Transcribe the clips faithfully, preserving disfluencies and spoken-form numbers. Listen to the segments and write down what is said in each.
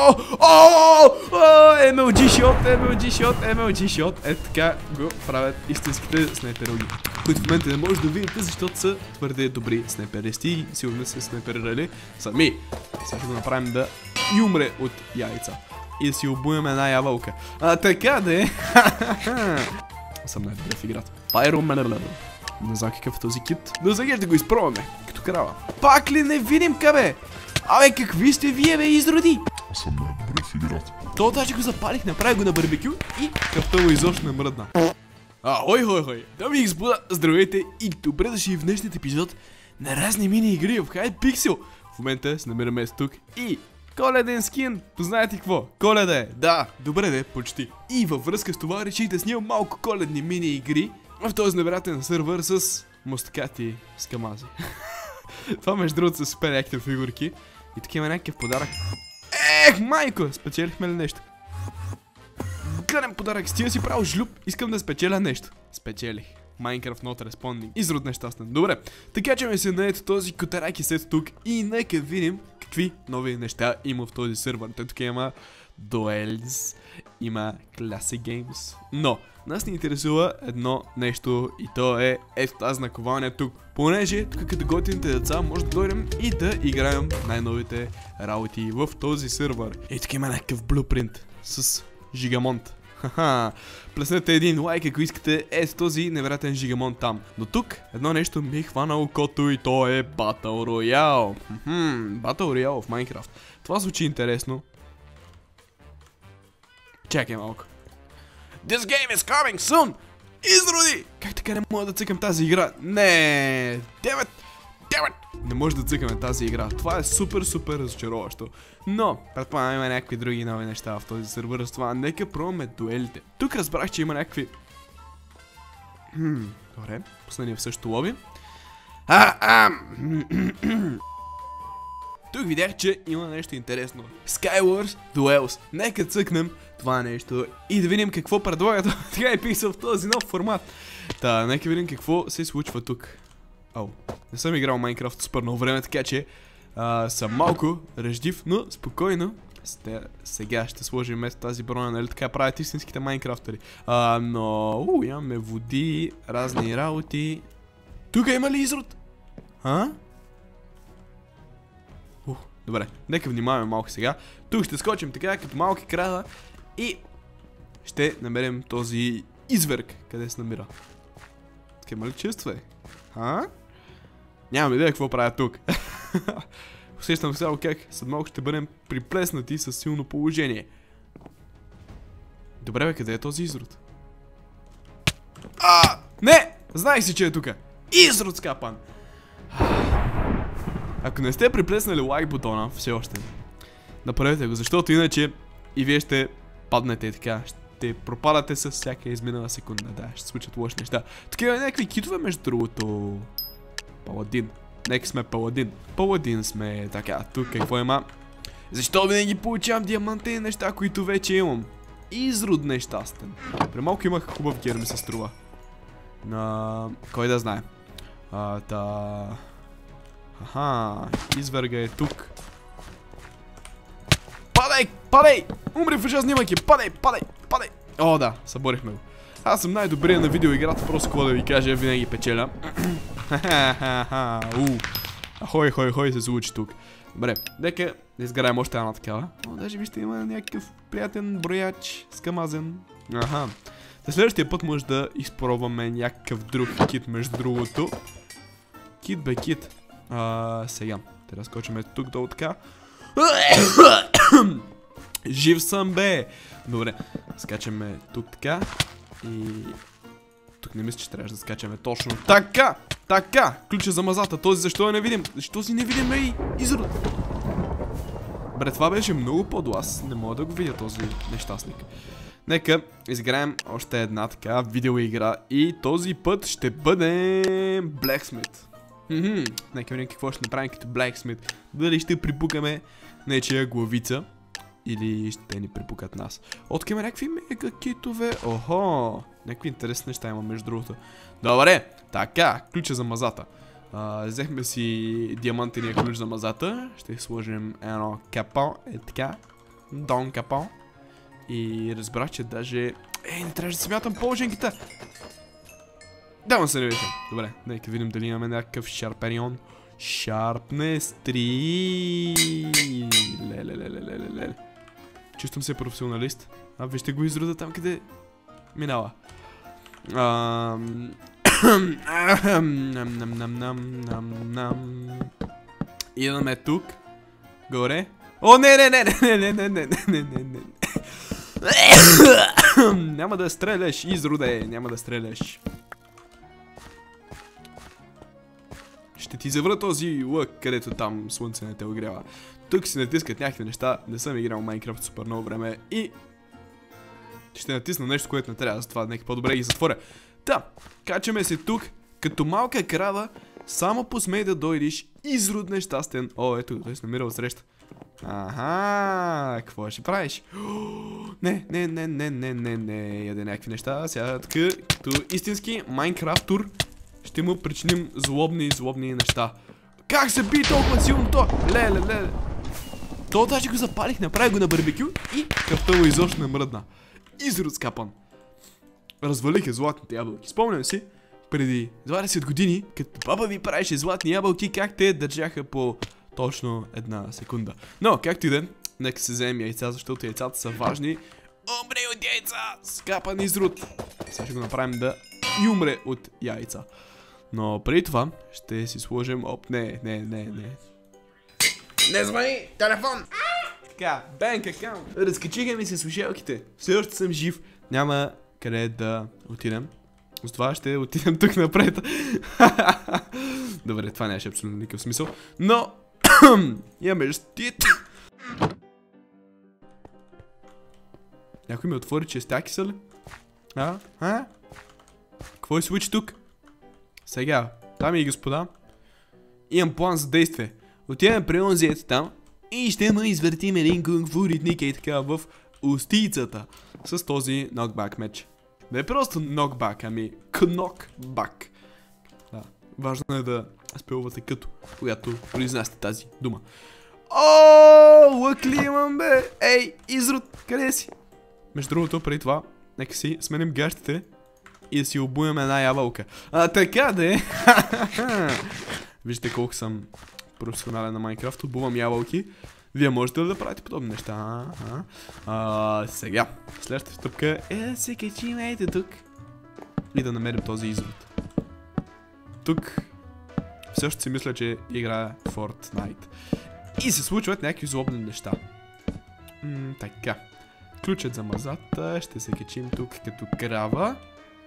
О, о, о, ем ел джи шот, ем ел джи шот, ем ел джи шот. Ето така го правят истинските снайпероги, които в момента не може да видите, защото са твърде добри снайперисти и сигурно са снайперирали сами. Сега ще го направим да и умре от яйца. И да си обуем една ябълка. А така да е. Съм най-добре в играта. Пайромелелел. Не знам какъв е този кит. Но сега ще го изпробваме. Като крава. Пак ли не видим къбе? Абе, какви сте вие, бе, изроди? Съм най-добре в играта. То даже го запалих, направих го на барбекю и кръвта му изобщо не мръдна. А, хой, хой, хой. Дами и господа, здравейте и добре дошли в днешният епизод на разни мини игри в Hyde Pixel. В момента се намираме тук и коледен скин. Познаете какво? Коледа е. Да, добре де, почти. И във връзка с това реших да снимам малко коледни мини игри в този невероятен сървър с мустакати с камази. Това между другото са супер яките фигурки. И тук има някакъв подарък. Ех, майко! Спечелихме ли нещо? Гледам подарък, стига си право жлюб. Искам да спечеля нещо. Спечелих. Minecraft Not Responding. Изрод нещастен. Добре. Така че ме се наето този котараки сет тук. И нека видим какви нови неща има в този сервер. Той тук има Duels, има Classic Games. Но нас ни интересува едно нещо и то е ето тази наковалня тук. Понеже тук като готините деца може да дойдем и да играем най-новите работи в този сервер. И тук има някакъв блупринт с жигамонт. Хаха, плеснете един лайк, ако искате е с този невероятен жигамонт там. Но тук едно нещо ми е хванало окото и то е Battle Royale. Хм, Battle Royale в Minecraft. Това звучи интересно. Чакай малко. This game is coming soon! Изроди! Как така не мога да цъкам тази игра? Не, девет! девет! Не може да цъкаме тази игра. Това е супер, супер разочароващо. Но, предполагам има някакви други нови неща в този сервер. С това нека пробваме дуелите. Тук разбрах, че има някакви... Хм, добре, последния в същото лоби. А, а, тук видях, че има нещо интересно. Skywars Duels. Нека цъкнем това нещо и да видим какво предлагат така е писал в този нов формат. Та, нека видим какво се случва тук. Ау, не съм играл Minecraft супер много време, така че а, съм малко реждив, но спокойно. Сте, сега ще сложим вместо тази броня, нали така правят истинските майнкрафтери. А, но, у, имаме води, разни работи. Тук има ли изрод? А? Ух, добре, нека внимаваме малко сега. Тук ще скочим така като малки крада и ще намерим този изверг, къде се намира. Така има ли чувство, е? А? Нямам идея какво правя тук. Усещам сега как след малко ще бъдем приплеснати с силно положение. Добре бе, къде е този изрод? А! Не! Знаех си, че е тук. Изрод скапан! Ако не сте приплеснали лайк бутона, все още направете го, защото иначе и вие ще паднете така. Ще пропадате с всяка изминала секунда. Да, ще се случат лоши неща. Такива някакви китове между другото. Паладин. Нека сме паладин. Паладин сме. Така, тук какво има? Защо винаги получавам диамантени неща, които вече имам? Изрод нещастен. При малко имах хубав гер, ми се струва. На... Кой да знае? А, та... Аха, изверга е тук. Падай, падай! Умри в ужасни мъки! Падай, падай, падай! О, да, съборихме го. Аз съм най-добрия на видеоиграта, просто какво да ви кажа, винаги печеля. Ха-ха-ха, уу. Хой, хой, хой се случи тук. Добре, нека да изграем още една такава. О, даже вижте, има някакъв приятен брояч, скамазен. Аха. За следващия път може да изпробваме някакъв друг кит, между другото. Кит бе кит. А, сега, трябва да скочим тук долу така. Жив съм бе! Добре, скачаме тук така. И... Тук не мисля, че трябваше да скачаме точно така! Така! Ключа за мазата, този защо е невидим? Защо си невидим, ей? Изрод! Бре, това беше много по-до, аз не мога да го видя този нещастник. Нека изиграем още една така видеоигра и този път ще бъде Blacksmith. Хм, нека видим какво ще направим като Blacksmith. Дали ще припукаме нечия главица или ще ни припукат нас. От има някакви мега китове. Охо, някакви интересни неща има между другото. Добре, така, ключа за мазата. А, взехме си диамантения ключ за мазата. Ще сложим едно капа, е така. Дон Капон. И разбрах, че даже... Ей, не трябваше да смятам положенките. Да, се не вече. Добре, нека видим дали имаме някакъв Шарперион. Sharpness три. Леле, леле, леле, леле. Чувствам се професионалист. А, вижте го изрода там, къде минава. Ам... Идваме тук. Горе. О, не, не, не, не, не, не, не, не, не, не. Няма да стреляш, изроде, няма да стреляш. Ще ти завра този лък, където там слънце не те огрява. Тук си натискат някакви неща, не съм играл Майнкрафт супер много време и... ще натисна нещо, което не трябва, затова нека по-добре ги затворя. Та, качаме се тук, като малка крава, само посмей да дойдеш, изрод нещастен. О, ето, той се намира отсреща. Аха, какво ще правиш? Не, не, не, не, не, не, не, яде някакви неща. Сега така, като истински Майнкрафтор, ще му причиним злобни, злобни неща. Как се би толкова силно то? Леле, леле. То даже го запалих, направих го на барбекю и кръвта му изобщо не мръдна. Изрод скапан. Развалиха златните ябълки. Спомням си, преди двадесет години, като баба ви правеше златни ябълки, как те държаха по точно една секунда. Но, както и ден, нека се вземем яйца, защото яйцата са важни. Умре от яйца! Скапан изрод. Сега ще го направим да и умре от яйца. Но преди това ще си сложим... Оп, не, не, не, не. Не звъни! Телефон! Така, банк акаунт. Разкачиха ми се слушалките. Все още съм жив. Няма къде да отидем. С това ще отидем тук напред. Добре, това нямаше абсолютно никакъв смисъл. Но... имаме щит. Някой ми отвори честяки са ли? А? А? Какво се случи тук? Сега, дами и господа, имам план за действие. Отиваме при онзи там и ще ме извъртим един кунг-фу ритник и така в устицата с този нокбак меч. Не е просто нокбак, ами кнокбак. Да, важно е да спелвате като, когато произнасяте тази дума. О, лък ли имам бе? Ей, изрод, къде си? Между другото, преди това, нека си сменим гащите и да си обуем една ябълка. А така де. Вижте колко съм професионален на Майнкрафт, обувам ябълки. Вие можете ли да правите подобни неща? А, а? А, сега, следващата стъпка е да се качим ето тук и да намерим този изрод. Тук все още си мисля, че играя Fortnite. И се случват някакви злобни неща. М, така. Ключът за мазата. Ще се качим тук като крава.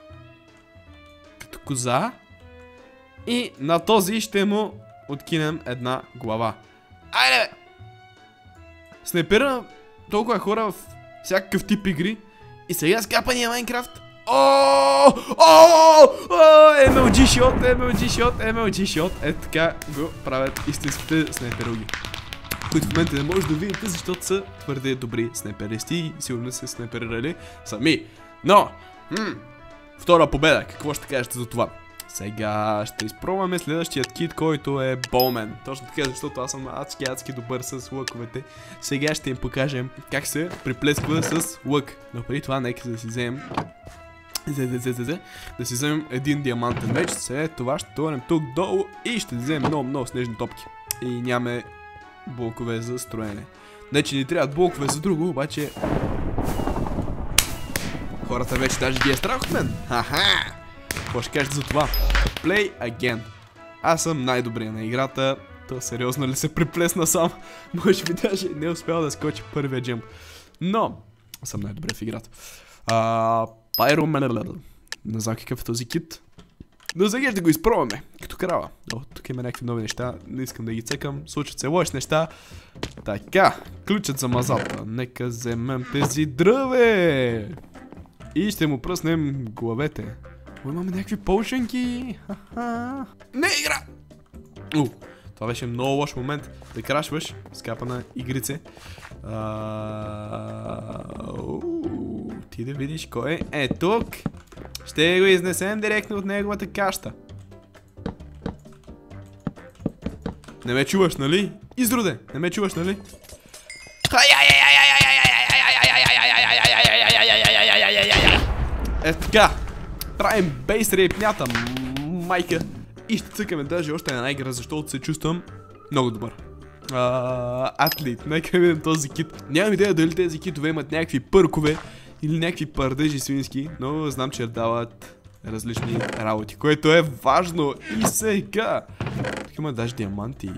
Като коза. И на този ще му откинем една глава. Айде бе! Снайпера толкова хора в всякакъв тип игри. И сега скапания Майнкрафт. О, о, ем ел джи шот, ем ел джи шот, ем ел джи шот. Е така го правят истинските снайпероги, които в момента не може да видите, защото са твърде добри снайперисти и сигурно се снайперирали сами. Но, втора победа, какво ще кажете за това? Сега ще изпробваме следващият кит, който е Bowman. Точно така, защото аз съм адски, адски добър с лъковете. Сега ще им покажем как се приплесква с лък. Но преди това нека да си вземем да си вземем един диамантен меч. След това ще творим тук долу и ще вземем много, много снежни топки. И нямаме блокове за строене. Не, че ни трябват блокове за друго, обаче хората вече даже ги е страх от мен. Ха-ха! Какво ще кажете за това? Play again. Аз съм най-добрия на играта. То сериозно ли се приплесна сам? Може би даже не успял да скочи първия джемп. Но съм най-добрия в играта. Pyro... Не знам какъв е този кит. Но сега ще го изпробваме. Като крава. О, тук има някакви нови неща. Не искам да ги цекам. Случват се лоши неща. Така. Ключът за мазата. Нека вземем тези дръве. И ще му пръснем главете. О, имаме някакви полшенки. Не игра! У, това беше много лош момент да крашваш скапана игрице. Ти да видиш кой е тук. Ще го изнесем директно от неговата каща. Не ме чуваш, нали? Изроде, не ме чуваш, нали? Е така. Правим бейс рейпнята, майка. И ще цъкаме даже още една игра, защото се чувствам много добър. Uh, атлет, нека видим този кит. Нямам идея дали тези китове имат някакви пъркове или някакви пардежи свински, но знам, че дават различни работи, което е важно и сега. Тук има даже диаманти.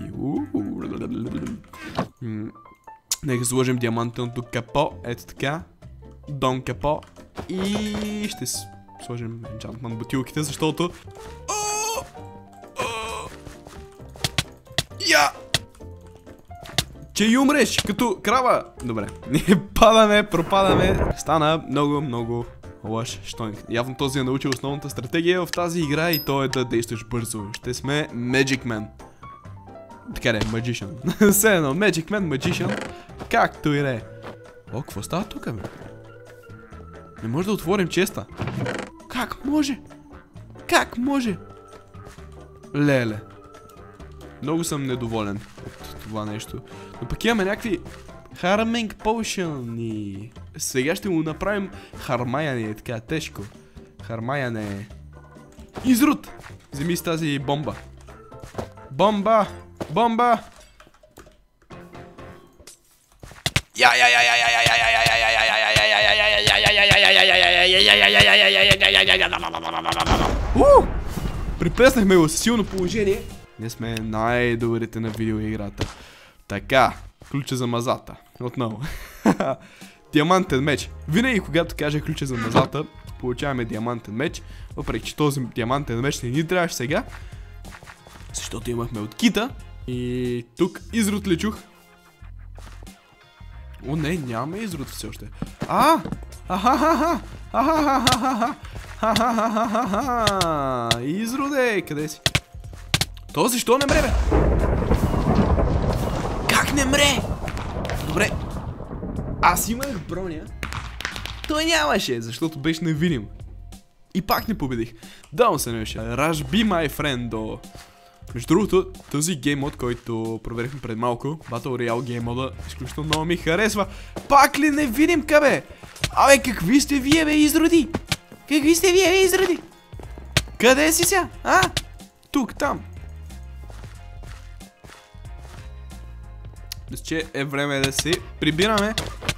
Нека сложим диамантното капо, ето така. Дон капо. И ще сложим енчантмент бутилките, защото... Я! Че и умреш, като крава. Добре, ние падаме, пропадаме. Стана много, много лъж штойнг. Явно този е научил основната стратегия в тази игра и то е да действаш бързо. Ще сме Magic Man. Така де, Magician. Все едно, Magic Man, Magician. Както и да е. О, какво става тук, бе? Не може да отворим честа. Как може? Как може? Леле. Много съм недоволен от това нещо. Но пък имаме някакви Harming Potion и... Сега ще му направим хармаяне, е така тежко. Хармаяне. Изрут! Вземи с тази бомба. Бомба! Бомба! Приплеснахме го с силно положение. Не сме най-добрите на видеоиграта. Така, ключа за мазата. Отново. Диамантен меч. Винаги когато кажа ключа за мазата, получаваме диамантен меч. Въпреки че този диамантен меч не ни трябваше сега. Защото имахме от кита. И тук изрут ли чух? О, не, нямаме изрут все още. А! Ахахаха! Ахахаха! Ахахаха! Изруде! Къде си? То защо не мре, бе? Как не мре? Добре. Аз имах броня. Той нямаше, защото беше невидим. И пак не победих. Давам се нещо. Rush be my friend до... Между другото, този гейммод, който проверихме пред малко, Battle Royale гейммода, изключително много ми харесва. Пак ли не видим, кабе? Абе, какви сте вие, бе, изроди? Какви сте вие, бе, изроди? Къде си сега? А? Тук, там. Мисля, че е време да се прибираме.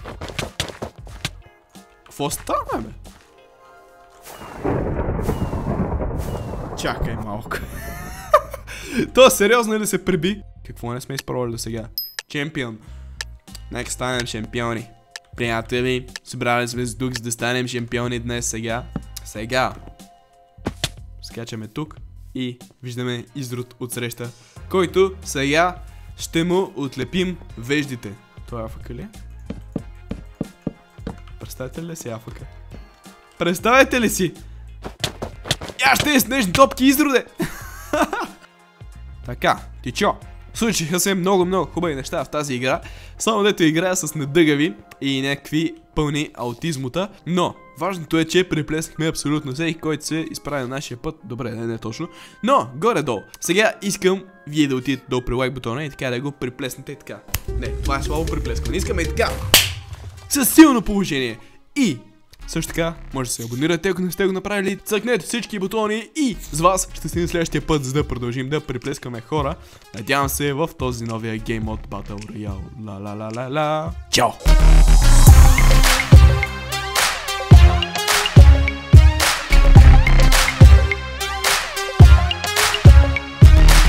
Какво стана, бе? Чакай малко. То сериозно ли се приби? Какво не сме изпробвали до сега? Чемпион. Нека станем шампиони. Приятели, събрали сме с дух, за да станем шампиони днес сега. Сега. Скачаме тук и виждаме изрод от среща, който сега ще му отлепим веждите. Това е афъка ли? Представете ли си афъка? Представете ли си? Я ще е с нежни топки изроде! Така, тичо. Случиха се много-много хубави неща в тази игра. Само дето играя с недъгави и някакви пълни аутизмота. Но, важното е, че приплеснахме абсолютно всеки, който се изправи на нашия път. Добре, не, не точно. Но, горе-долу. Сега искам вие да отидете долу при лайк бутона и така да го приплеснете и така. Не, това е слабо приплескване. Искаме и така. Със силно положение. И... също така, може да се абонирате, ако не сте го направили, цъкнете всички бутони и с вас ще стигнем следващия път, за да продължим да приплескаме хора. Надявам се в този новия гейм от Battle Royale. Ла ла ла ла ла. Чао!